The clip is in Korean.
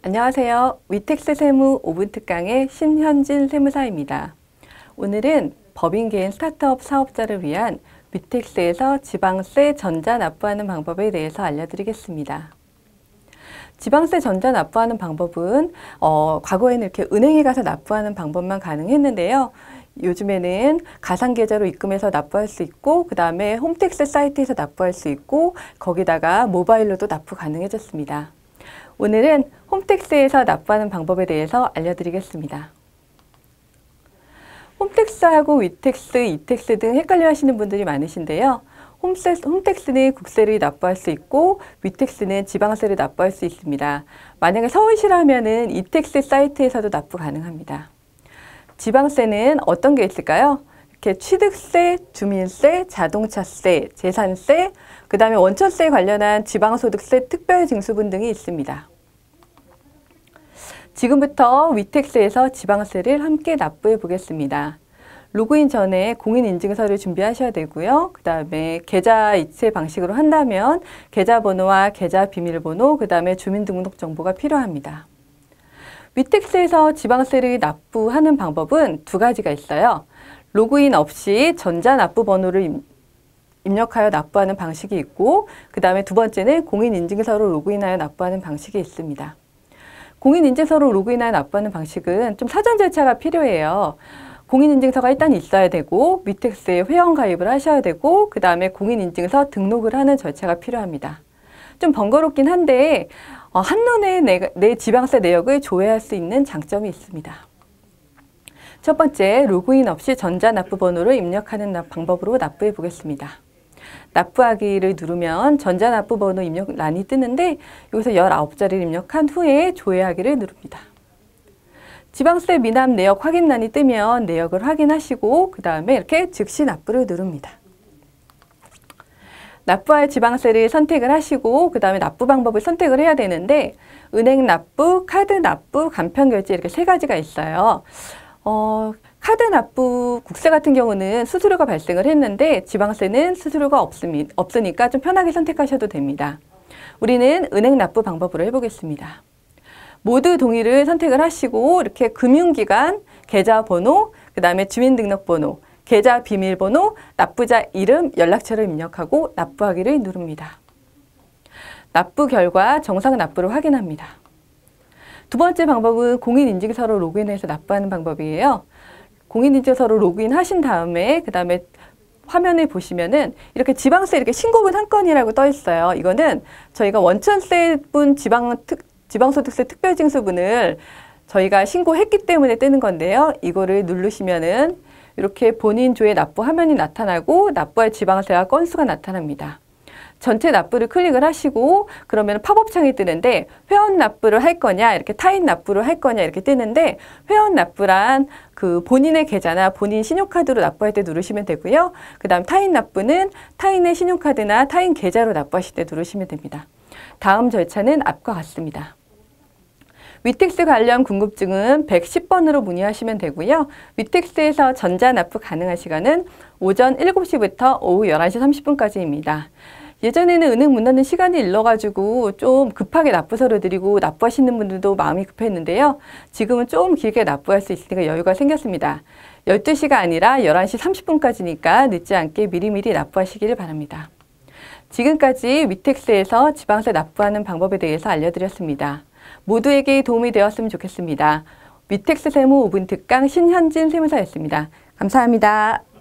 안녕하세요. 위텍스 세무 5분 특강의 신현진 세무사입니다. 오늘은 법인 개인 스타트업 사업자를 위한 위텍스에서 지방세 전자 납부하는 방법에 대해서 알려드리겠습니다. 지방세 전자 납부하는 방법은 과거에는 이렇게 은행에 가서 납부하는 방법만 가능했는데요. 요즘에는 가상계좌로 입금해서 납부할 수 있고 그 다음에 홈택스 사이트에서 납부할 수 있고 거기다가 모바일로도 납부 가능해졌습니다. 오늘은 홈택스에서 납부하는 방법에 대해서 알려드리겠습니다. 홈택스하고 위텍스, 이텍스 등 헷갈려 하시는 분들이 많으신데요. 홈택스는 국세를 납부할 수 있고 위텍스는 지방세를 납부할 수 있습니다. 만약에 서울시라면은 이텍스 사이트에서도 납부 가능합니다. 지방세는 어떤 게 있을까요? 이렇게 취득세, 주민세, 자동차세, 재산세, 그 다음에 원천세에 관련한 지방소득세 특별징수분 등이 있습니다. 지금부터 위텍스에서 지방세를 함께 납부해 보겠습니다. 로그인 전에 공인인증서를 준비하셔야 되고요. 그 다음에 계좌 이체 방식으로 한다면 계좌번호와 계좌 비밀번호, 그 다음에 주민등록정보가 필요합니다. 위텍스에서 지방세를 납부하는 방법은 두 가지가 있어요. 로그인 없이 전자납부번호를 입력하여 납부하는 방식이 있고 그 다음에 두 번째는 공인인증서로 로그인하여 납부하는 방식이 있습니다. 공인인증서로 로그인하여 납부하는 방식은 좀 사전 절차가 필요해요. 공인인증서가 일단 있어야 되고 위텍스에 회원가입을 하셔야 되고 그 다음에 공인인증서 등록을 하는 절차가 필요합니다. 좀 번거롭긴 한데 한눈에 내 지방세 내역을 조회할 수 있는 장점이 있습니다. 첫 번째, 로그인 없이 전자납부번호를 입력하는 방법으로 납부해 보겠습니다. 납부하기를 누르면 전자납부번호 입력란이 뜨는데 여기서 19자리를 입력한 후에 조회하기를 누릅니다. 지방세 미납 내역 확인란이 뜨면 내역을 확인하시고 그 다음에 이렇게 즉시 납부를 누릅니다. 납부할 지방세를 선택을 하시고 그 다음에 납부 방법을 선택을 해야 되는데 은행 납부, 카드 납부, 간편결제 이렇게 세 가지가 있어요. 카드 납부 국세 같은 경우는 수수료가 발생을 했는데 지방세는 수수료가 없으니까 좀 편하게 선택하셔도 됩니다. 우리는 은행 납부 방법으로 해보겠습니다. 모두 동의를 선택을 하시고 이렇게 금융기관, 계좌번호, 그 다음에 주민등록번호, 계좌 비밀번호, 납부자 이름, 연락처를 입력하고 납부하기를 누릅니다. 납부 결과 정상 납부를 확인합니다. 두 번째 방법은 공인인증서로 로그인해서 납부하는 방법이에요. 공인인증서로 로그인하신 다음에 그 다음에 화면을 보시면은 이렇게 지방세 이렇게 신고분 한 건이라고 떠 있어요. 이거는 저희가 원천세분 지방소득세 특별징수분을 저희가 신고했기 때문에 뜨는 건데요. 이거를 누르시면은 이렇게 본인 조회 납부 화면이 나타나고 납부할 지방세와 건수가 나타납니다. 전체 납부를 클릭을 하시고 그러면 팝업창이 뜨는데 회원 납부를 할 거냐 이렇게 타인 납부를 할 거냐 이렇게 뜨는데 회원 납부란 그 본인의 계좌나 본인 신용카드로 납부할 때 누르시면 되고요. 그 다음 타인 납부는 타인의 신용카드나 타인 계좌로 납부하실 때 누르시면 됩니다. 다음 절차는 앞과 같습니다. 위텍스 관련 궁금증은 110번으로 문의하시면 되고요. 위텍스에서 전자납부 가능한 시간은 오전 7시부터 오후 11시 30분까지입니다. 예전에는 은행 문 닫는 시간이 일러가지고 좀 급하게 납부서를 드리고 납부하시는 분들도 마음이 급했는데요. 지금은 좀 길게 납부할 수 있으니까 여유가 생겼습니다. 12시가 아니라 11시 30분까지니까 늦지 않게 미리미리 납부하시기를 바랍니다. 지금까지 위텍스에서 지방세 납부하는 방법에 대해서 알려드렸습니다. 모두에게 도움이 되었으면 좋겠습니다. 위텍스 세무 5분 특강 신현진 세무사였습니다. 감사합니다.